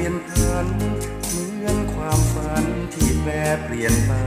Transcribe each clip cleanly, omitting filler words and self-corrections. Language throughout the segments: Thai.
ยนผันเหมือนความฝันที่แปรเปลี่ยนไป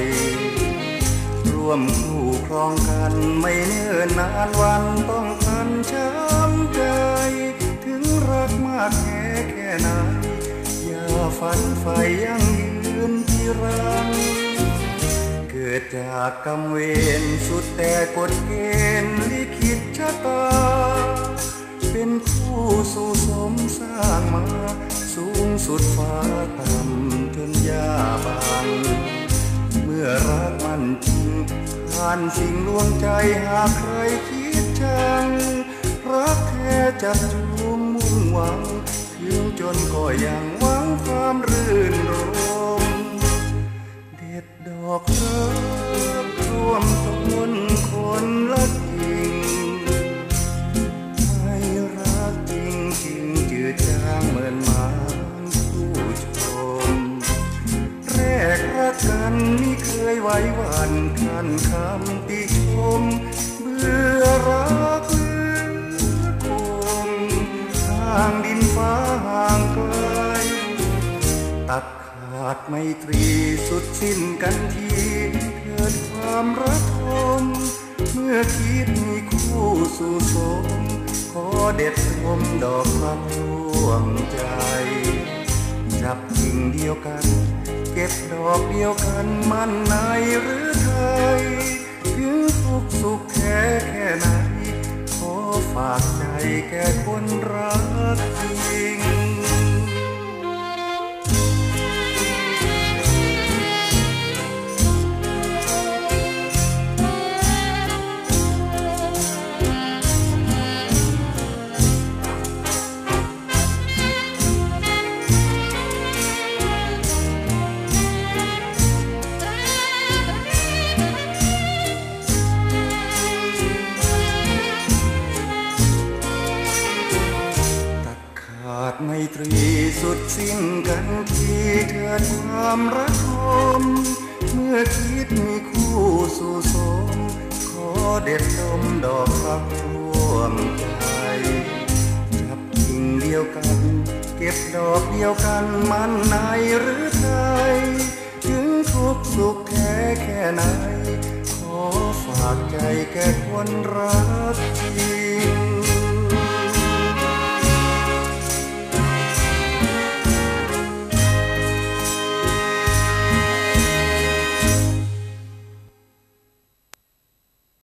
ร่วมคู่ครองกันไม่เนิ่นนานวันต้องพันช้ำใจถึงรักมากแค่ไหนอย่าฝันใฝ่ยังยืนที่รังเกิดจากกรรมเวรสุดแต่กฎเกณฑ์ลิขิตชะตาเป็นคู่สู่สมสร้างมาสูงสุดฟ้าต่ำจนยาบานเมื่อรักมันจริงผ่านสิ่งลวงใจหากใครคิดชังรักแท้จับจูงมุ่งหวังถึงจนก็ยังหวังความรื่นรมเด็ดดอกรักร่วมต้นคนละกิ่งให้รักจริงจริงจืดจางเหมือนหมาผู้ชมแรกรักกันไม่เคยไว้วันคันคำติชมเบื่อรักเหลือคงห่างดินฟ้าห่างไกลตัดขาดไมตรีสุดสิ้นกันทีเกิดความระทมเมื่อคิดมีคู่สู่สมขอเด็ดชมดอกรักร่วมใจจับกิ่งเดียวกันเก็บดอกเดียวกันมันในหรือไทยถึงทุกสุขแค่ไหนขอฝากใจแก่คนรักจริงขาดไมตรีสุดสิ้นกันทีเถิดความรักทมเมื่อคิดมีคู่สู่สมขอเด็ดดมดอกรักร่วมใจจับกิ่งเดียวกันเก็บดอกเดียวกันมันในหรือไทยถึงทุกสุขแค่ไหนขอฝากใจแก่คนรักจริง